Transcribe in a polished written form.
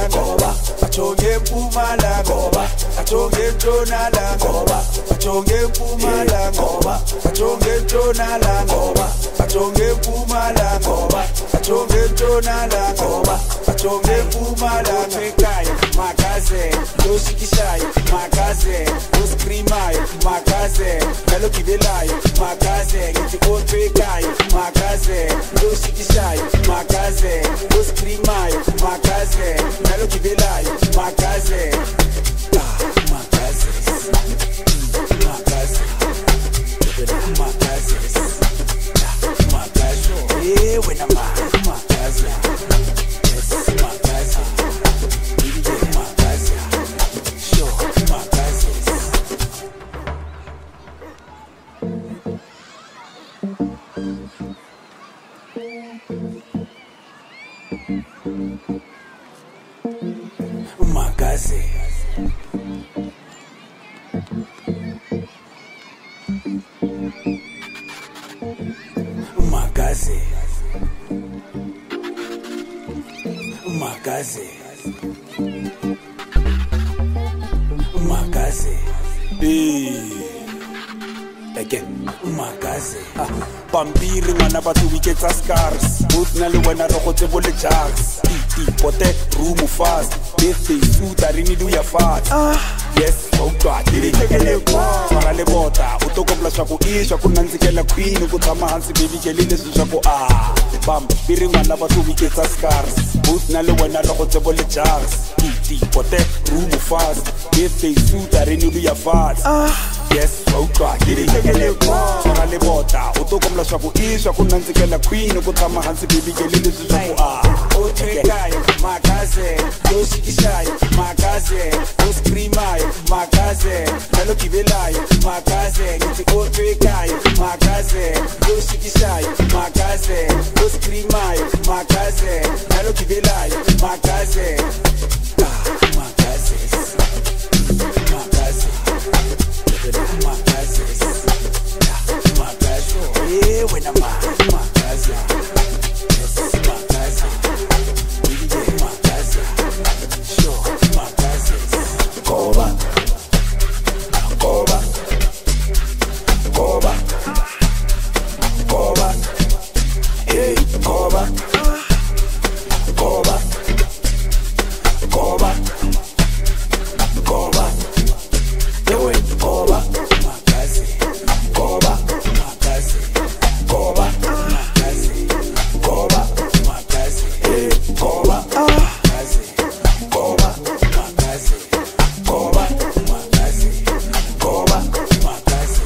Goba, Achonge Pumala, Goba, Achonge Tonala, Goba, Achonge Pumala, Goba, Achonge Tonala, Goba, Achonge Pumala, Goba, Achonge Tonala, Goba, Achonge Pumala, Mekai, Makaze, Yoshikishai, Makaze, Uskrimai, Makaze, Kaloki Velai, Makaze, Gitiko Pekai, Makaze, Yoshikishai, Makaze, Uskrimai, Makaze, Kaloki Velai, Makaze, Makaze, Makaze, Makaze, Makaze, when I'm Makaze, yes, Makaze, Makaze, sure, Makaze. Makaze. Makaze. Makaze. Makaze. Again, Makaze. Pampiri ngwana batho wiketsa scars. Both na le wena re go tsebole jars. Pote room fast. Birthday suit a rini do ya fast. Yes, okay, dili tekele kwa. Para le bota, utokopla shako isha kunanzikela queen ukutama hansi baby kelile shako Pampiri ngwana batho wiketsa scars. Both na le wena re go tsebole jars. Pote room fast. Birthday suit a rini do ya fast. Yes, okay, dili tekele kwa. Para le bota, utokopla shako isha kunanzikela queen ukutama hansi baby kelile shako Otekai, Makaze, Yoshikishai, Makaze, Uskrimai, Makaze, Kaloki Velai, Makaze, Gitiko Pekai, Makaze, Yoshikishai, Makaze, Uskrimai, Makaze, Kaloki Velai, Makaze, Makaze, Makaze, Makaze, Makaze, when I'm Makaze, yes, Makaze. Goba, Goba, Goba, Goba, hey, Goba, Goba, Goba, Goba, yo, Goba, Makaze, Goba, Makaze, Goba, Makaze, Goba, Makaze, hey, Goba, Makaze, Goba, Makaze. Goba, Makaze, Goba, Makaze.